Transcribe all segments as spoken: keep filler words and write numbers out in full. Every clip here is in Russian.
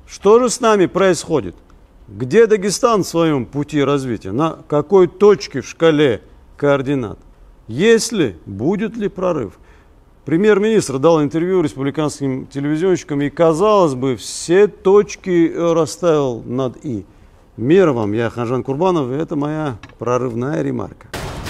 Что же с нами происходит? Где Дагестан в своем пути развития? На какой точке в шкале координат? Есть ли, будет ли прорыв? Премьер-министр дал интервью республиканским телевизионщикам и, казалось бы, все точки расставил над «и». Мир вам, я Ханжан Курбанов, и это моя прорывная ремарка.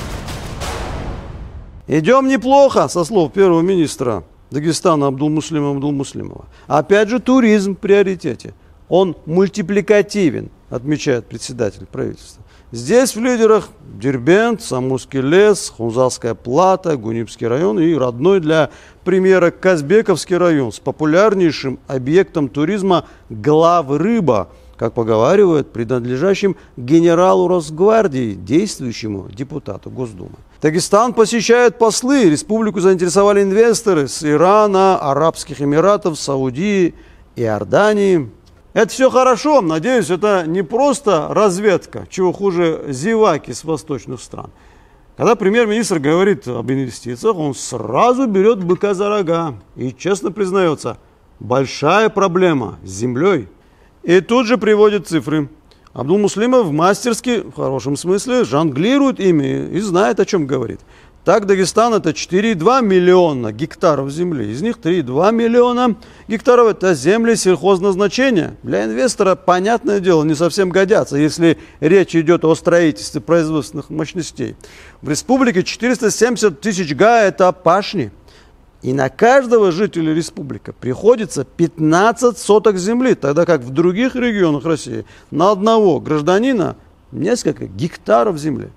Идем неплохо, со слов первого министра Дагестана Абдулмуслима Абдулмуслимова. Опять же, туризм в приоритете. Он мультипликативен, отмечает председатель правительства. Здесь в лидерах Дербент, Самурский лес, Хунзалская плата, Гунибский район и родной для премьера Казбековский район с популярнейшим объектом туризма Главрыба, как поговаривают, принадлежащим генералу Росгвардии, действующему депутату Госдумы. Дагестан посещают послы, республику заинтересовали инвесторы с Ирана, Арабских Эмиратов, Саудии, Иордании. Это все хорошо, надеюсь, это не просто разведка, чего хуже зеваки с восточных стран. Когда премьер-министр говорит об инвестициях, он сразу берет быка за рога и честно признается, большая проблема с землей. И тут же приводит цифры. Абдулмуслимов мастерски, в хорошем смысле, жонглирует ими и знает, о чем говорит. Так, Дагестан это четыре и два миллиона гектаров земли. Из них три и два миллиона гектаров это земли сельхозназначения. Для инвестора, понятное дело, не совсем годятся, если речь идет о строительстве производственных мощностей. В республике четыреста семьдесят тысяч га это пашни. И на каждого жителя республики приходится пятнадцать соток земли, тогда как в других регионах России на одного гражданина несколько гектаров земли.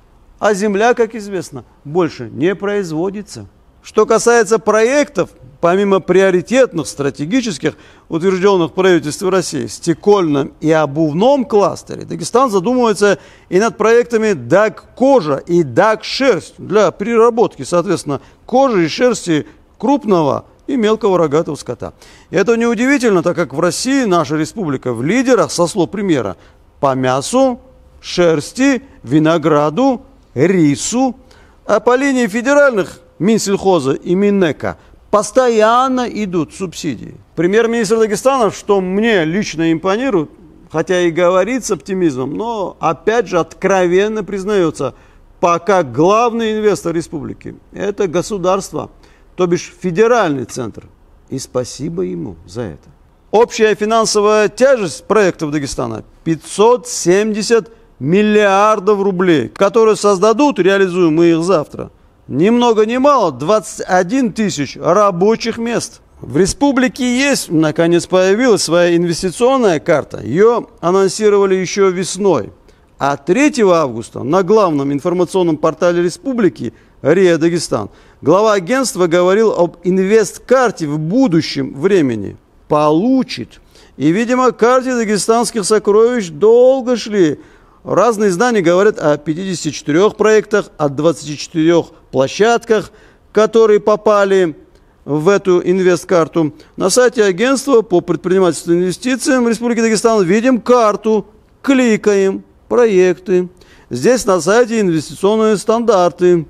А земля, как известно, больше не производится. Что касается проектов, помимо приоритетных, стратегических, утвержденных правительством России, в стекольном и обувном кластере, Дагестан задумывается и над проектами Даг-кожа и Даг-шерсть для переработки, соответственно, кожи и шерсти крупного и мелкого рогатого скота. И это неудивительно, так как в России наша республика в лидерах, со слов премьера, по мясу, шерсти, винограду, рису, а по линии федеральных Минсельхоза и Минэка постоянно идут субсидии. Премьер-министр Дагестана, что мне лично импонирует, хотя и говорит с оптимизмом, но опять же откровенно признается, пока главный инвестор республики – это государство, то бишь федеральный центр. И спасибо ему за это. Общая финансовая тяжесть проектов Дагестана – пятьсот семьдесят миллиардов рублей, которые создадут, реализуем мы их завтра, ни много ни мало, двадцать один тысяч рабочих мест. В республике есть, наконец появилась своя инвестиционная карта. Ее анонсировали еще весной. А третьего августа на главном информационном портале республики РИА Дагестан глава агентства говорил об инвесткарте в будущем времени. Получит. И, видимо, к карте дагестанских сокровищ долго шли. Разные издания говорят о пятидесяти четырёх проектах, о двадцати четырёх площадках, которые попали в эту инвесткарту. На сайте агентства по предпринимательству и инвестициям Республики Дагестан видим карту, кликаем, проекты. Здесь на сайте инвестиционные стандарты.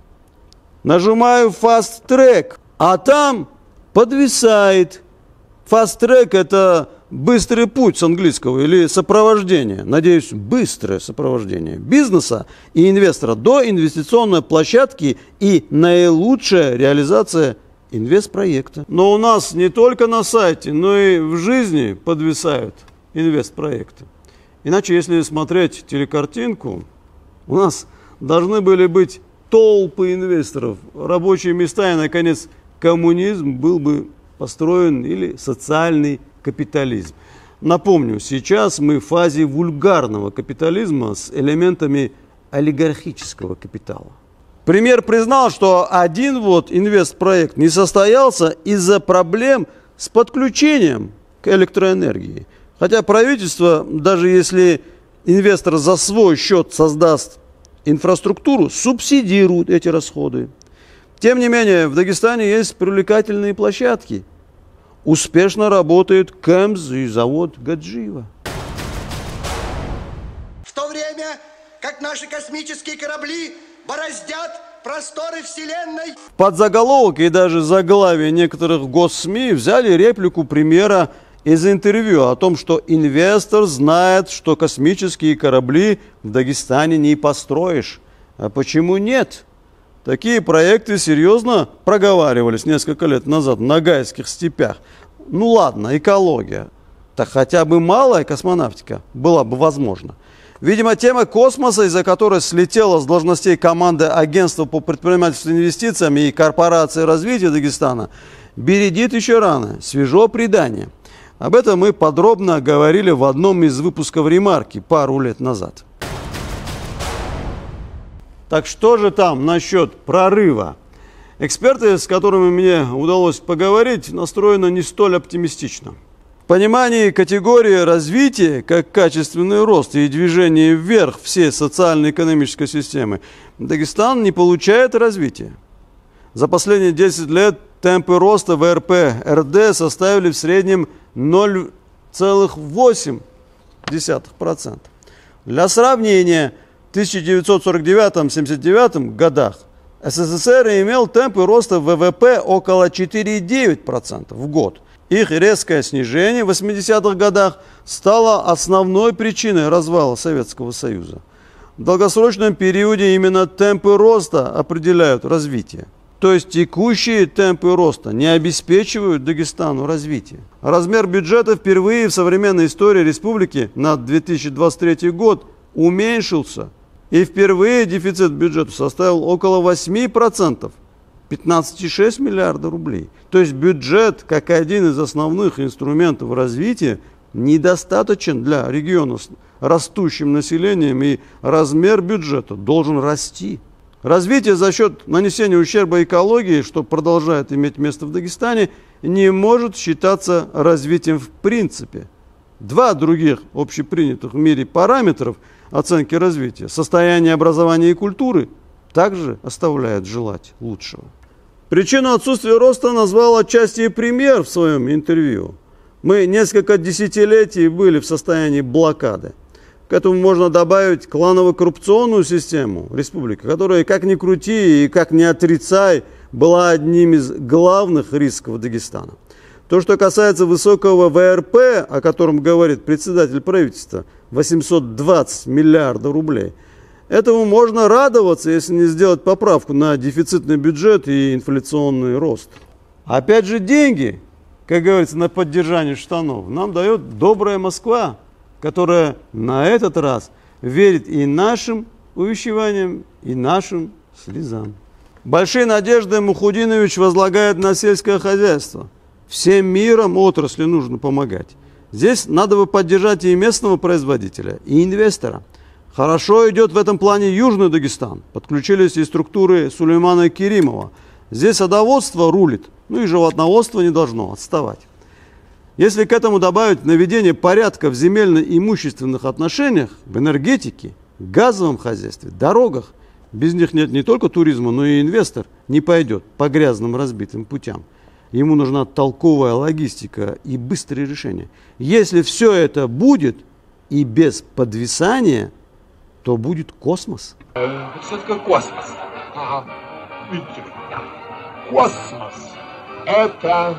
Нажимаю Fast Track, а там подвисает. Fast Track это быстрый путь с английского или сопровождение. Надеюсь, быстрое сопровождение бизнеса и инвестора до инвестиционной площадки и наилучшая реализация инвестпроекта. Но у нас не только на сайте, но и в жизни подвисают инвестпроекты. Иначе, если смотреть телекартинку, у нас должны были быть толпы инвесторов, рабочие места и, наконец, коммунизм был бы построен или социальный капитализм. Напомню, сейчас мы в фазе вульгарного капитализма с элементами олигархического капитала. Премьер признал, что один вот инвестпроект не состоялся из-за проблем с подключением к электроэнергии. Хотя правительство, даже если инвестор за свой счет создаст инфраструктуру, субсидирует эти расходы. Тем не менее, в Дагестане есть привлекательные площадки. Успешно работает КЭМЗ и завод Гаджиева. В то время, как наши космические корабли бороздят просторы Вселенной. Под заголовок и даже заглавие некоторых госсми взяли реплику премьера из интервью о том, что инвестор знает, что космические корабли в Дагестане не построишь. А почему нет? Такие проекты серьезно проговаривались несколько лет назад в Ногайских степях. Ну ладно, экология. Так хотя бы малая космонавтика была бы возможна. Видимо, тема космоса, из-за которой слетела с должностей команды Агентства по предпринимательству и инвестициям и Корпорации развития Дагестана, бередит еще рано, свежо предание. Об этом мы подробно говорили в одном из выпусков «Ремарки» пару лет назад. Так что же там насчет прорыва? Эксперты, с которыми мне удалось поговорить, настроены не столь оптимистично. В понимании категории развития, как качественный рост и движение вверх всей социально-экономической системы, Дагестан не получает развития. За последние десять лет темпы роста вэ эр пэ эр дэ составили в среднем ноль целых восемь десятых процента. Для сравнения, в тысяча девятьсот сорок девятом — семьдесят девятом годах эс эс эс эр имел темпы роста вэ вэ пэ около четыре целых девять десятых процента в год. Их резкое снижение в восьмидесятых годах стало основной причиной развала Советского Союза. В долгосрочном периоде именно темпы роста определяют развитие. То есть текущие темпы роста не обеспечивают Дагестану развитие. Размер бюджета впервые в современной истории республики на две тысячи двадцать третий год уменьшился. И впервые дефицит бюджета составил около восьми процентов. пятнадцать целых шесть десятых миллиарда рублей. То есть бюджет, как один из основных инструментов развития, недостаточен для региона с растущим населением, и размер бюджета должен расти. Развитие за счет нанесения ущерба экологии, что продолжает иметь место в Дагестане, не может считаться развитием в принципе. Два других общепринятых в мире параметров оценки развития, состояние образования и культуры, также оставляют желать лучшего. Причину отсутствия роста назвал отчасти премьер в своем интервью. Мы несколько десятилетий были в состоянии блокады. К этому можно добавить кланово-коррупционную систему республики, которая, как ни крути и как ни отрицай, была одним из главных рисков Дагестана. То, что касается высокого вэ эр пэ, о котором говорит председатель правительства, восемьсот двадцать миллиардов рублей, этому можно радоваться, если не сделать поправку на дефицитный бюджет и инфляционный рост. Опять же, деньги, как говорится, на поддержание штанов нам дает добрая Москва, которая на этот раз верит и нашим увещеваниям, и нашим слезам. Большие надежды Мухудинович возлагает на сельское хозяйство. Всем миром отрасли нужно помогать. Здесь надо бы поддержать и местного производителя, и инвестора. Хорошо идет в этом плане Южный Дагестан. Подключились и структуры Сулеймана Керимова. Здесь садоводство рулит, ну и животноводство не должно отставать. Если к этому добавить наведение порядка в земельно-имущественных отношениях, в энергетике, газовом хозяйстве, дорогах, без них нет не только туризма, но и инвестор не пойдет по грязным разбитым путям. Ему нужна толковая логистика и быстрые решения. Если все это будет и без подвисания, то будет космос. Что такое космос? Ага. Видите, космос – это...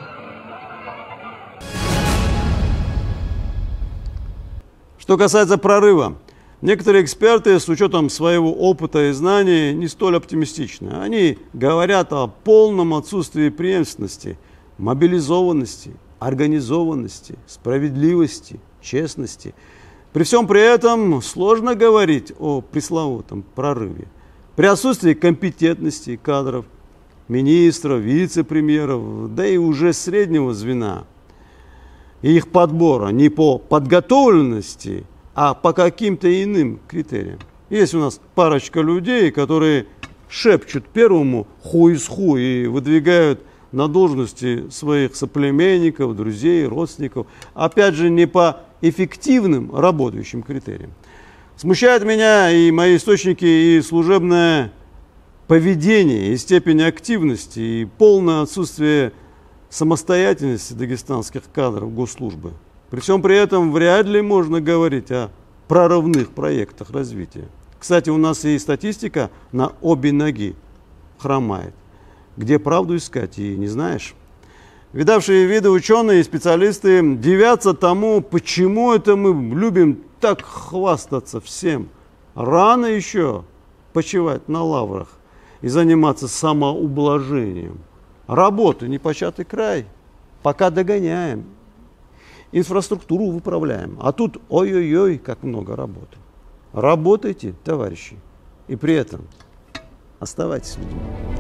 Что касается прорыва, некоторые эксперты с учетом своего опыта и знаний не столь оптимистичны. Они говорят о полном отсутствии преемственности, мобилизованности, организованности, справедливости, честности. При всем при этом сложно говорить о пресловутом прорыве. При отсутствии компетентности кадров, министров, вице-премьеров, да и уже среднего звена, и их подбора не по подготовленности, а по каким-то иным критериям. Есть у нас парочка людей, которые шепчут первому ху из ху и выдвигают на должности своих соплеменников, друзей, родственников, опять же не по эффективным работающим критериям. Смущает меня и мои источники, и служебное поведение, и степень активности, и полное отсутствие самостоятельности дагестанских кадров госслужбы. При всем при этом вряд ли можно говорить о прорывных проектах развития. Кстати, у нас и статистика на обе ноги хромает. Где правду искать, и не знаешь. Видавшие виды ученые и специалисты дивятся тому, почему это мы любим так хвастаться всем. Рано еще почивать на лаврах и заниматься самоублажением. Работы непочатый край. Пока догоняем. Инфраструктуру выправляем. А тут ой-ой-ой, как много работы. Работайте, товарищи. И при этом оставайтесь людьми.